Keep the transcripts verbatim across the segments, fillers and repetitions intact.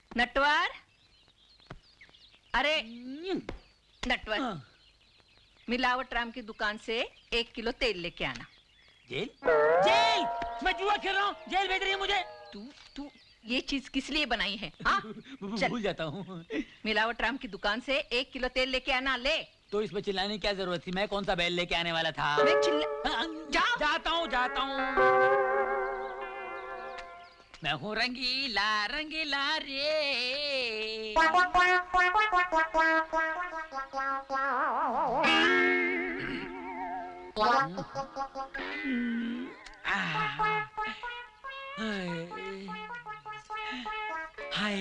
नटवर, अरे नटवर, मिलावट राम की दुकान से एक किलो तेल लेके आना। जेल? जेल? मैं जुआ खेल रहा हूँ, जेल भेज रही है मुझे। तू तू ये चीज किस लिए बनाई है? हाँ? भूल जाता हूँ। मिलावट राम की दुकान से एक किलो तेल लेके आना। ले। तो इसमें चिल्लाने की क्या जरूरत थी? मैं कौन सा बैल लेके आने वाला था? मैं चिल्ला... जा जाता हूँ जाता हूँ। मैं हूँ रंगीला रंगीला रे। हाय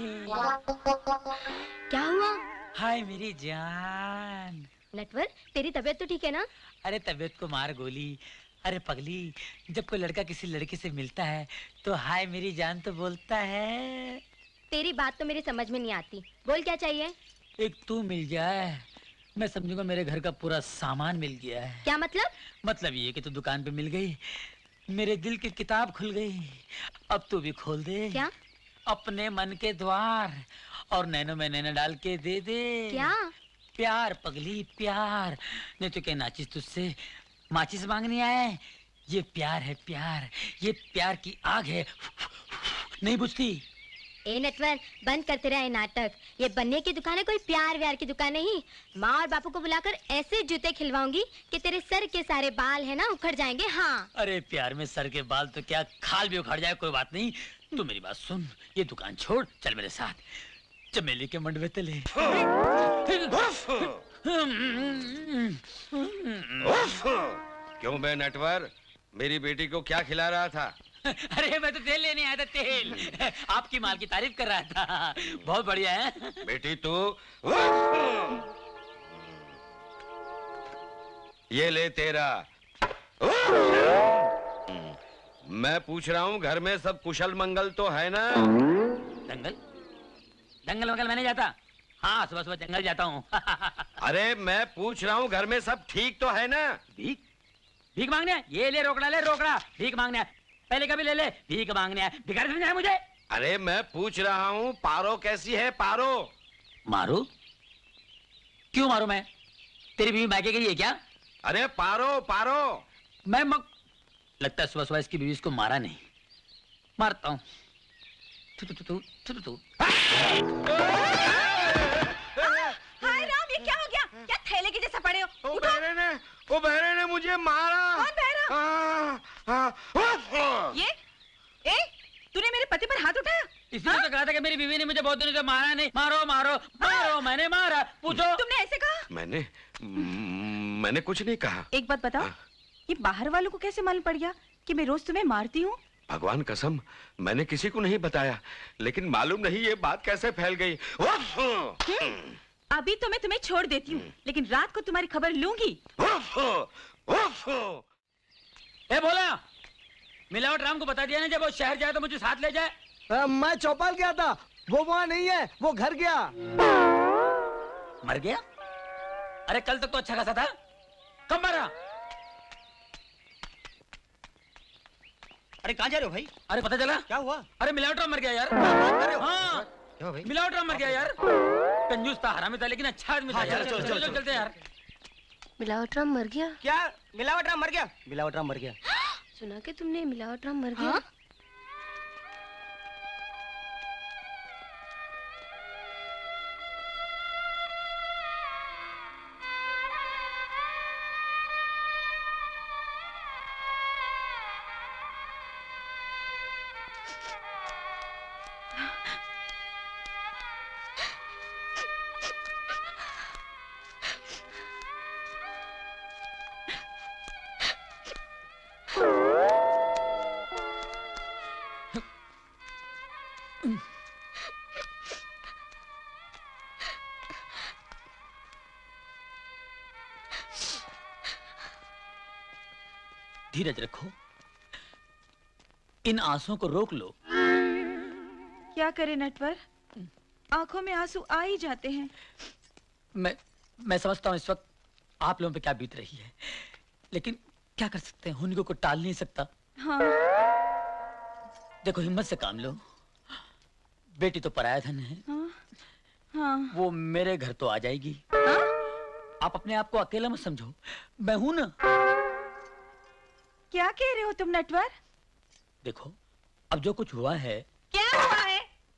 क्या हुआ? हाय मेरी जान। नटवर, तेरी तबीयत तो ठीक है ना? अरे तबीयत को मार गोली। अरे पगली, जब कोई लड़का किसी लड़की से मिलता है तो हाय मेरी जान तो बोलता है। तेरी बात तो मेरी समझ में नहीं आती। बोल क्या चाहिए? एक तू मिल जाए, मैं समझूंगा मेरे घर का पूरा सामान मिल गया है। क्या मतलब? मतलब ये कि तू दुकान पे मिल गई, मेरे दिल की किताब खुल गई। अब तू भी खोल दे। क्या? अपने मन के द्वार और नैनो में नैनो डाल के दे दे। क्या? प्यार पगली प्यार। नहीं तो क्या नाचिस तुझसे माचिस मांगनी आए? ये प्यार है प्यार, ये प्यार की आग है, नहीं बुझती। ए नटवर, बंद करते रहे नाटक। ये बनने की दुकान है, कोई प्यार व्यार की दुकान नहीं। माँ और बापू को बुलाकर ऐसे जूते खिलवाऊंगी कि तेरे सर के सारे बाल है ना उखड़ जाएंगे। हाँ। अरे प्यार में सर के बाल तो क्या खाल भी उखड़ जाए कोई बात नहीं। तू मेरी बात सुन, ये दुकान छोड़, चल मेरे साथ चमेली के मंडवे तले। क्यों बे नटवर, मेरी बेटी को क्या खिला रहा था? अरे मैं तो तेल लेने आया था, तेल। आपकी माल की तारीफ कर रहा था, बहुत बढ़िया है। बेटी तू ये ले तेरा। मैं पूछ रहा हूँ घर में सब कुशल मंगल तो है ना? दंगल दंगल वंगल मैं नहीं जाता। हाँ सुबह सुबह जंगल जाता हूँ। अरे मैं पूछ रहा हूँ घर में सब ठीक तो है ना? भीख भीख मांगने? ये ले रोकड़ा, ले रोकड़ा। भीख मांगने पहले कभी ले ले, भीख मांगने भिखारी समझा है मुझे? अरे मैं पूछ रहा हूँ पारो कैसी है? पारो मारू? क्यों मारू मैं? तेरी बीवी मायके गई है क्या? अरे पारो पारो। मैं मक... लगता है सुबह सुबह इसकी बीवी इसको मारा नहीं। मारता हूँ। तू तू तू तू तू। हाय राम, ये क्या हो गया? क्या थैले के जैसा पड़े हो? ओ बहरे ने, ओ बहरे ने मुझे मारा। कौन बहरा? आ, आ, ये ए, तूने मेरे पति पर हाथ उठाया? इसने तो कहा था कि मेरी बीवी ने मुझे बहुत दिनों से मारा नहीं। मारो मारो मारो, मैंने मारा। पूछो। तुमने ऐसे कहा? मैंने मैंने कुछ नहीं कहा। एक बात बताओ, ये बाहर वालों को कैसे मालूम पड़ गया कि मैं रोज तुम्हें मारती हूँ? भगवान कसम मैंने किसी को नहीं बताया, लेकिन मालूम नहीं ये बात कैसे फैल गई। अभी तो मैं तुम्हें छोड़ देती हूँ, लेकिन रात को तुम्हारी खबर लूंगी। ए बोला, मिलावट राम को बता दिया ना जब वो शहर जाए तो मुझे साथ ले जाए। आ, मैं चौपाल गया था, वो वहाँ नहीं है, वो घर गया। मर गया? अरे कल तक तो अच्छा खासा था, कब मरा? अरे कहाँ जा रहे हो भाई? अरे पता चला? क्या हुआ? अरे मिलावट राम मर गया यार। हाँ क्या भाई? मिलावट राम मर गया यार। कंजूस था, हरामी था, लेकिन अच्छा आदमी था यार। चलो चलो चलते यार। मिलावट राम मर गया? क्या मिलावट राम मर गया? मिलावट राम मर गया। सुना के तुमने मिलावट राम मर गया? हाँ? धीरज रखो, इन आंसुओं को रोक लो। क्या करे नटवर, आंखों में आंसू आ ही जाते हैं। मैं मैं समझता हूँ इस वक्त आप लोगों पे क्या बीत रही है, लेकिन क्या कर सकते हैं, हुनकों को टाल नहीं सकता। हाँ। देखो हिम्मत से काम लो, बेटी तो पराया धन है। हाँ, हाँ। वो मेरे घर तो आ जाएगी। हाँ? आप अपने आप को अकेला मत समझो, मैं हूं ना। क्या कह रहे हो तुम नटवर? देखो, अब जो कुछ हुआ है। क्या हुआ है?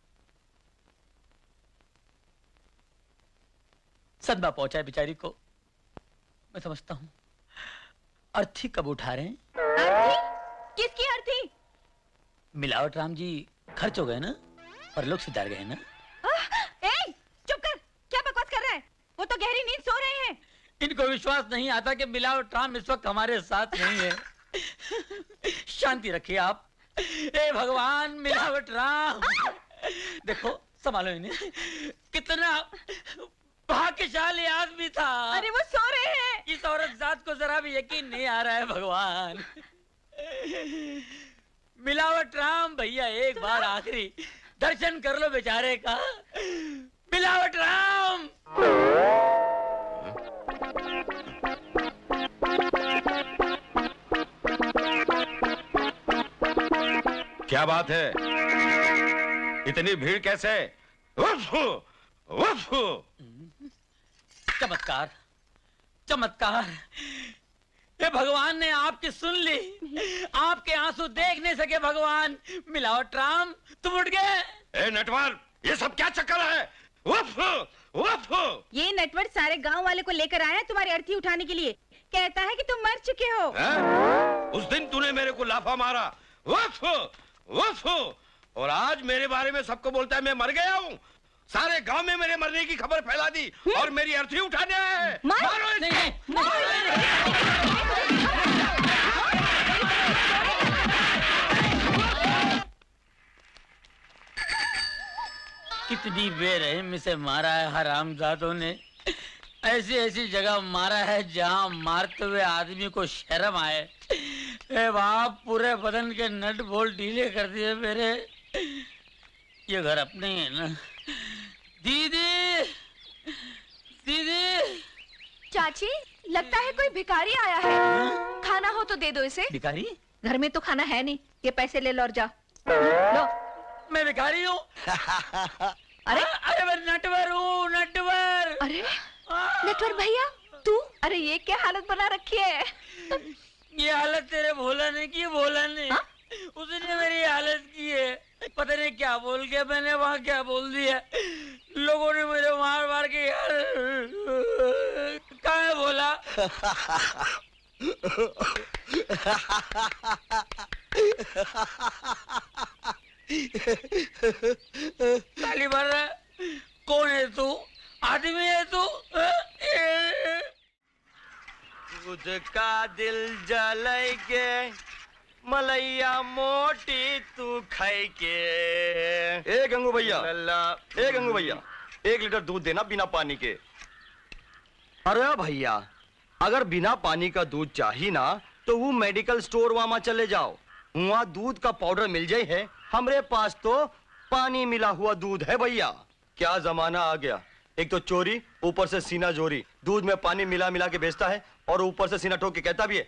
सदमा पहुंचा है बेचारी को, मैं समझता हूं। अर्थी कब उठा रहे हैं? अर्थी? किसकी अर्थी? मिलावट राम जी खर्च हो गए ना, पर लोग सुधार गए ना। ए, चुप कर, क्या बकवास कर रहा है? वो तो गहरी नींद सो रहे हैं। इनको विश्वास नहीं आता कि मिलावट राम इस वक्त हमारे साथ नहीं है। शांति रखिए आप। ए भगवान, मिलावट राम, देखो संभालो इन्हें। कितना भाग्यशाली आदमी था। अरे वो सो रहे हैं। इस औरत जात को जरा भी यकीन नहीं आ रहा है भगवान। मिलावट राम भैया, एक बार आखिरी दर्शन कर लो बेचारे का। मिलावट राम। क्या बात है, इतनी भीड़ कैसे? उफ, उफ। चमत्कार, चमत्कार। ये भगवान ने आपकी सुन ली, आपके आंसू देख नहीं सके भगवान। मिलावट राम, तुम उठ गए। ए नटवर, ये सब क्या चक्कर है? उफ, उफ। ये नटवर सारे गांव वाले को लेकर आया है तुम्हारी अर्थी उठाने के लिए। कहता है कि तुम मर चुके हो। है? उस दिन तूने मेरे को लाफा मारा, उफ, उफ। और आज मेरे बारे में सबको बोलता है मैं मर गया हूँ। सारे गांव में मेरे मरने की खबर फैला दी और मेरी अर्थी उठाने आया है। मारो इसे। नहीं, नहीं, कितनी बेरहम से मारा है हरामजादों ने। ऐसी ऐसी जगह मारा है जहां मारते हुए आदमी को शर्म आए। ए बाप, पूरे बदन के नट बोल्ट ढीले कर दिए मेरे। ये घर अपने ही है ना। दीदी, दीदी। चाची, लगता है कोई भिखारी आया है। खाना हो तो दे दो इसे। भिखारी? घर में तो खाना है नहीं। ये पैसे ले लो और जा। लो। मैं भिखारी हूँ? अरे अरे मैं नटवर हूँ, नटवर। अरे नटवर भैया, तू? अरे ये क्या हालत बना रखी है? ये हालत तेरे भोला ने की, भोला ने। हा? उसने मेरी हालत की है। पता नहीं क्या बोल के मैंने वहाँ क्या बोल दिया। लोगों ने मुझे मार मार के यार। कहाँ है भोला? ताली मार रहा है। कौन है तू? आदमी है तू? दूध का दिल जलाई के मलैया मोटी तू खाई के। ए गंगू भैया, लल्ला। ए गंगू भैया, एक लीटर दूध देना बिना पानी के। अरे भैया, अगर बिना पानी का दूध चाहिए ना तो वो मेडिकल स्टोर वहां चले जाओ, वहाँ दूध का पाउडर मिल जाए है। हमरे पास तो पानी मिला हुआ दूध है भैया। क्या जमाना आ गया, एक तो चोरी, ऊपर से सीना जोरी। दूध में पानी मिला मिला के बेचता है और ऊपर से सीना ठोक के कहता भी है।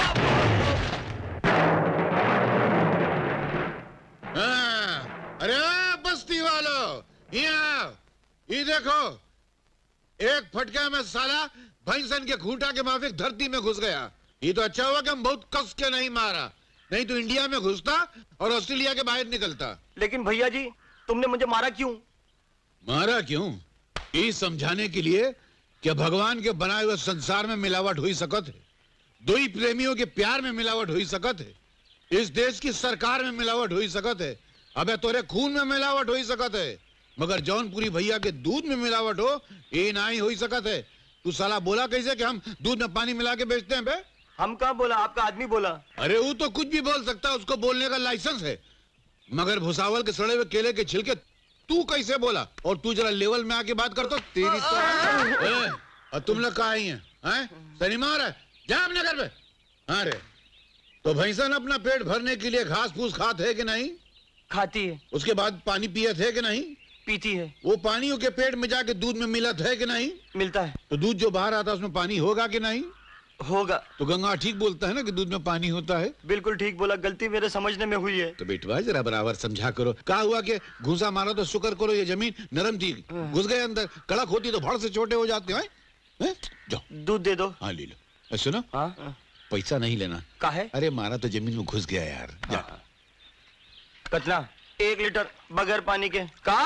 हाँ, अरे बस्ती वालों, यहाँ ये देखो, एक फटका में साला भैंसन के खूंटा के माफिक धरती में घुस गया। ये तो अच्छा हुआ कि हम बहुत कस के नहीं मारा, नहीं तो इंडिया में घुसता और ऑस्ट्रेलिया के बाहर निकलता। लेकिन भैया जी, तुमने मुझे मारा क्यों? मारा क्यों? ये समझाने के लिए कि भगवान के बनाए हुए संसार में मिलावट हुई सकत है, दो ही प्रेमियों के प्यार में मिलावट हुई सकत है, इस देश की सरकार में मिलावट हुई सकत है, अबे तोरे खून में मिलावट हुई सकत है, मगर जौनपुरी भैया के दूध में मिलावट हो ये ना ही हुई सकत है। तू साला बोला कैसे कि हम दूध में पानी मिला के बेचते हैं बे? हम कहाँ बोला, आपका आदमी बोला। अरे वो तो कुछ भी बोल सकता है, उसको बोलने का लाइसेंस है, मगर भुसावल के सड़े हुए केले के छिलके तू कैसे बोला? और तू जरा लेवल में आके बात करता तेरी तो। ए, और तुम लोग कहाँ आई हैं? हैं? सिनेमा आ रहा है, जा अपने घर पे। हाँ रे, तो भैंसन अपना पेट भरने के लिए घास फूस खाते है कि नहीं? खाती है। उसके बाद पानी पिए थे कि नहीं? पीती है। वो पानी उसके पेट में जाके दूध में मिलत है कि नहीं? मिलता है। तो दूध जो बाहर आता है उसमें पानी होगा कि नहीं? होगा। तो गंगा ठीक बोलता है ना कि दूध में पानी होता है। बिल्कुल ठीक बोला, गलती मेरे समझने में हुई है। तो बेटवा जरा बराबर समझा करो। कहा हुआ कि घूसा मारा तो शुक्र करो ये जमीन नरम थी, घुस गए अंदर, कड़क होती तो भड़ से छोटे हो जाते हैं। हैं? जाओ दूध दे दो। हाँ ले लो। अ, सुनो, हाँ पैसा नहीं लेना। काहे? अरे मारा तो जमीन में घुस गया यार। जा। हाँ। कितना? एक लीटर बगैर पानी के। का?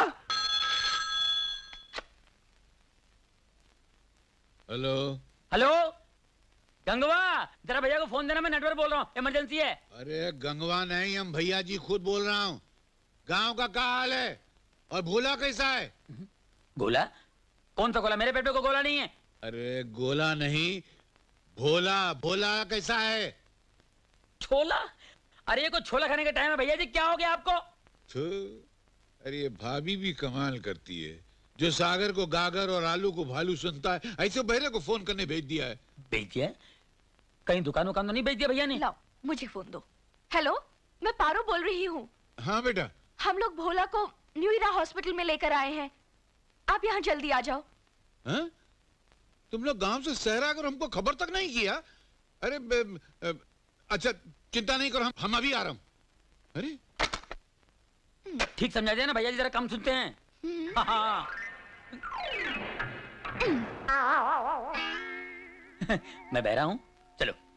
हेलो हेलो गंगवा, जरा भैया को फोन देना, मैं नेटवर्क बोल रहा हूँ, इमरजेंसी है। अरे गंगवा नहीं, हम भैया जी खुद बोल रहा हूँ। गांव का क्या हाल है और भोला कैसा है? गोला? कौन सा गोला? मेरे पेट में कोई गोला नहीं है। अरे गोला नहीं, भोला। भोला कैसा है? छोला? अरे ये कोई छोला खाने का टाइम है भैया जी, क्या हो गया आपको? छो, अरे ये भाभी भी कमाल करती है, जो सागर को गागर और आलू को भालू सुनता है, ऐसे बहरे को फोन करने भेज दिया है। भेज दिया? कहीं दुकान उकान तो नहीं भेज दिया भैया ने? लाओ मुझे फोन दो। हेलो, मैं पारो बोल रही हूँ। हाँ बेटा। हम लोग भोला को न्यू इरा हॉस्पिटल में लेकर आए हैं, आप यहाँ जल्दी आ जाओ। हाँ? तुम लोग गांव से शहर आकर हमको खबर तक नहीं किया? अरे बे, अ, अच्छा चिंता नहीं करो, हम, हम अभी आ रहा हूँ। अरे ठीक समझा दिया ना भैया जी, जरा कम सुनते हैं। हाँ। मैं बह रहा हूँ, चलो।